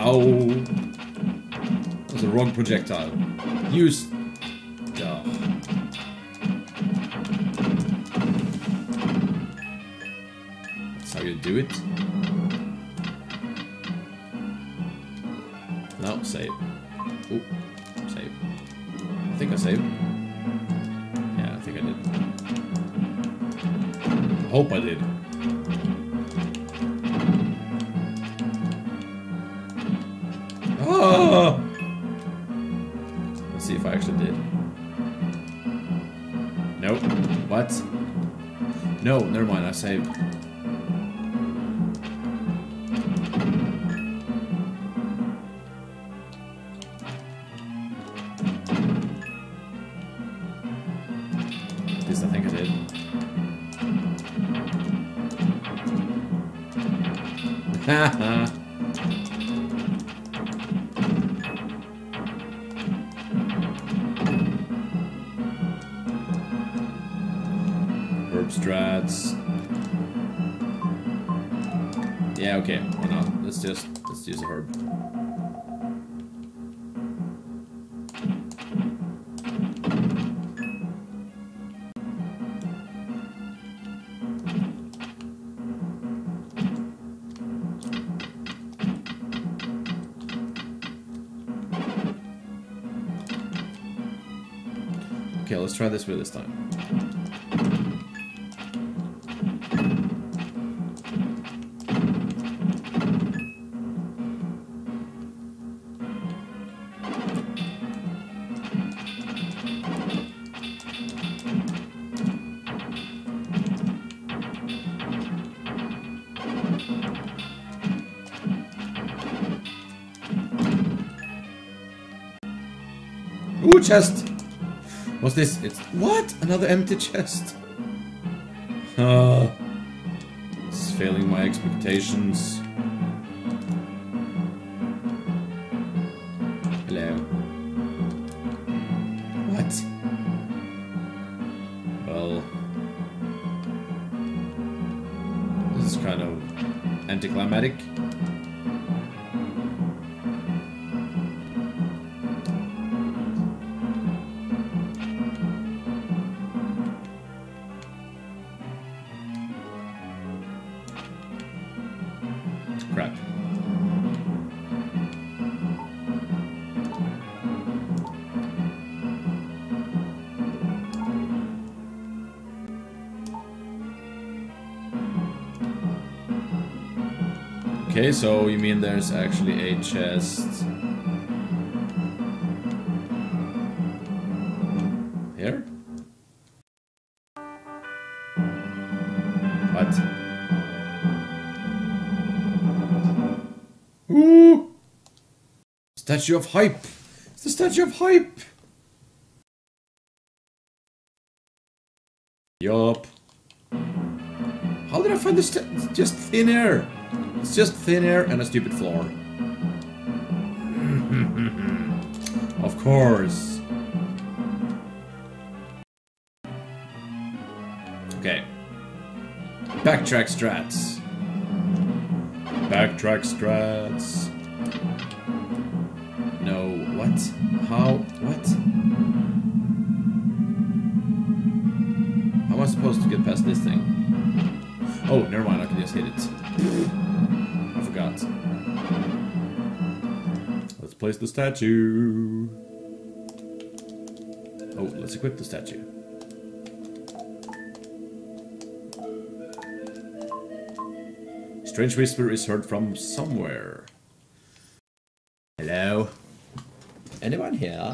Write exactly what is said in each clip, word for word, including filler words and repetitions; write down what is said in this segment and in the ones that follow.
Oh. That was a wrong projectile. Use... Oh. That's how you do it. No, save. Oh, save. I think I saved. Yeah, I think I did. I hope I did. Oh! Let's see if I actually did. Nope. What? No, never mind, I saved. At least I think I did. Haha. Strats. Yeah, okay. Why not? Let's just let's use a herb. Okay, let's try this way this time. Ooh, chest! What's this? It's... What? Another empty chest? Uh, this is failing my expectations. Hello. What? Well... This is kind of anticlimactic. Crap. Okay, so you mean there's actually a chest here? What? Ooh! Statue of Hype! It's the Statue of Hype! Yup. How did I find this? It's just thin air. It's just thin air and a stupid floor. Of course. Okay. Backtrack strats. Backtrack strats. No, what? How? What? How am I supposed to get past this thing? Oh, never mind, I can just hit it. I forgot. Let's place the statue. Oh, let's equip the statue. Strange whisper is heard from somewhere. Hello? Anyone here?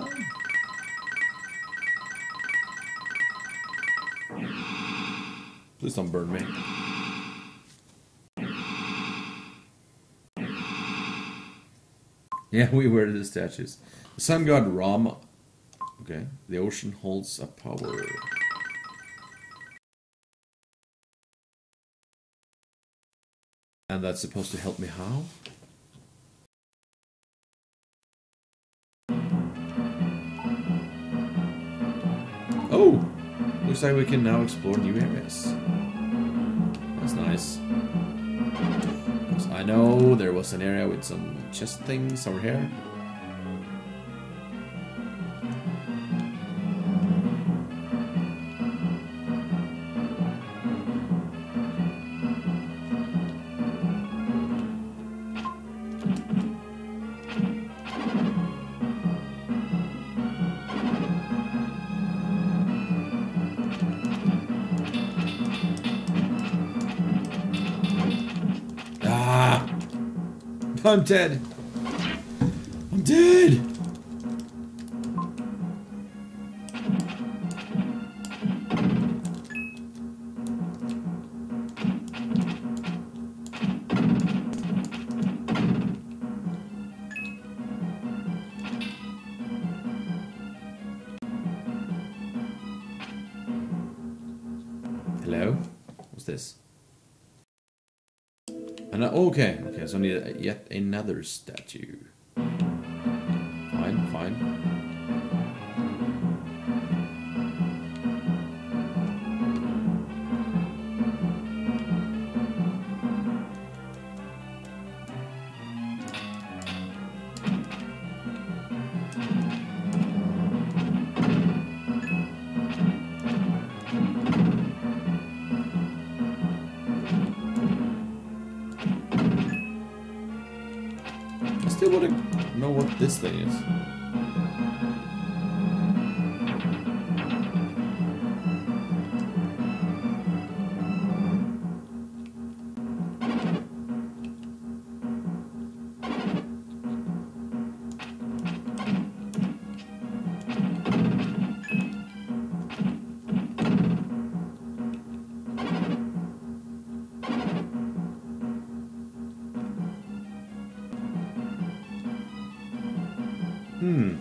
Please don't burn me. Yeah, we were the statues. The sun god Rama. Okay. The ocean holds a power. And that's supposed to help me how? Oh! Looks like we can now explore new areas. That's nice. Because I know there was an area with some chest things over here. I'm dead. I'm dead. Hello? What's this? And, uh, okay, okay, so I need a, yet another statue. Fine, fine. I still want to know what this thing is. Hmm.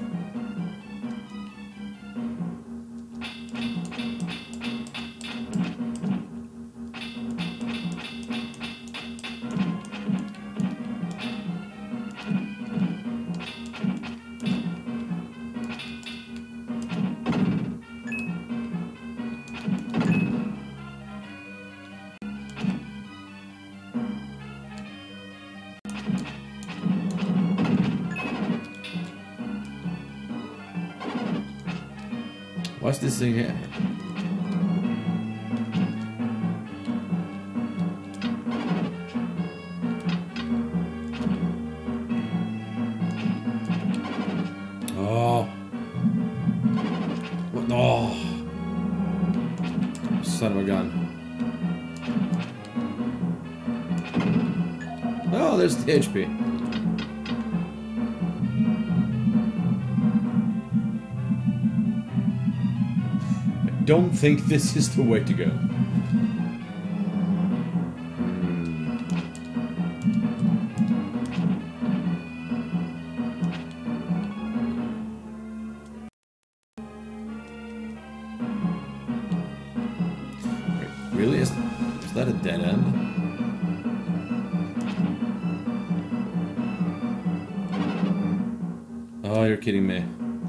What's this thing here? Oh. What? No. Son of a gun. Oh, there's the H P. Don't think this is the way to go. Wait, really? Is, is that a dead end? Oh, you're kidding me.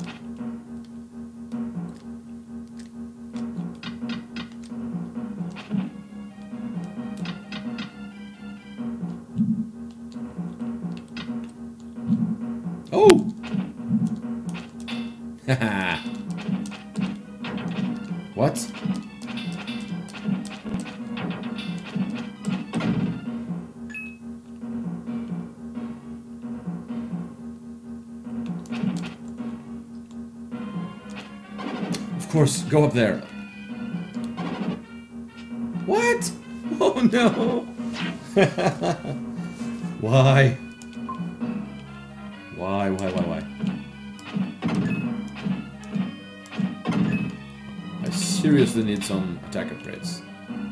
Oh! Haha. What? Of course, go up there. What? Oh no! Why? Why, why, why, why? I seriously need some attack upgrades.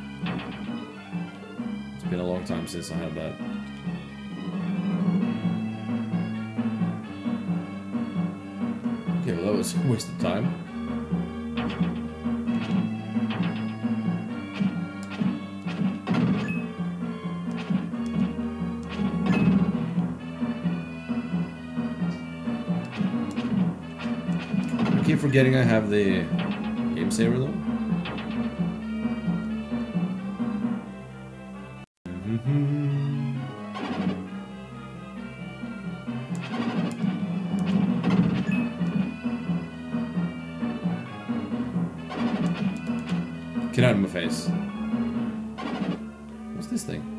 It's been a long time since I had that. Okay, well that was a waste of time. I keep forgetting I have the game saver though. Mm-hmm. Get out of my face. What's this thing?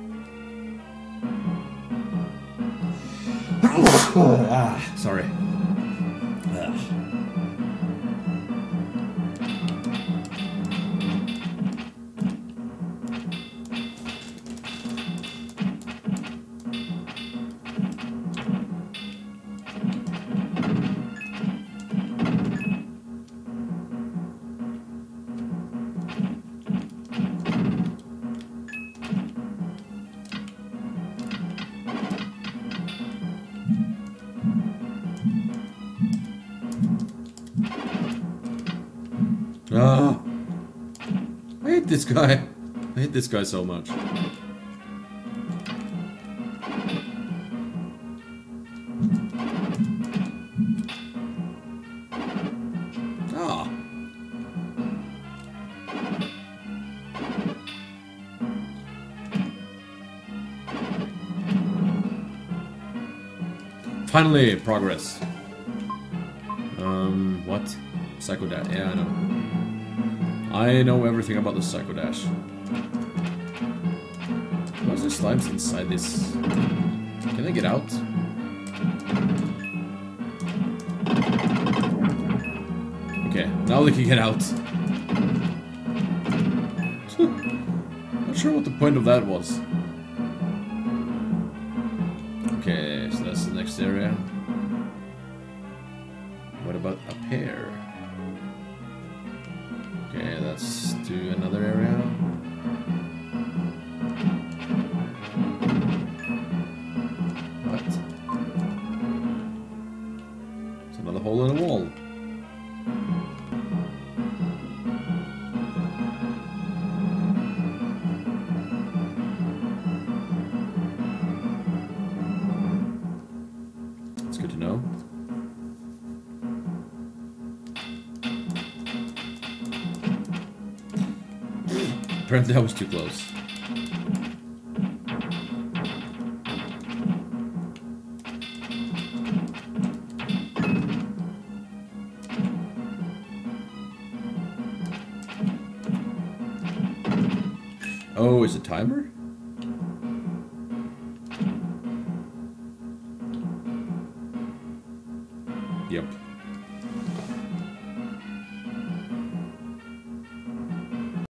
Ah, sorry. Ugh. Ah, I hate this guy. I hate this guy so much. Ah. Finally, progress. Um, what? Psycho Dash. Yeah, I know. I know everything about the Psycho Dash. Why is there slimes inside this? Can they get out? Okay, now they can get out. Not sure what the point of that was. Okay, so that's the next area. What about up here? Okay, that's to another area. What? It's another hole in the wall. It's good to know. Apparently I was too close. Oh, is it timer?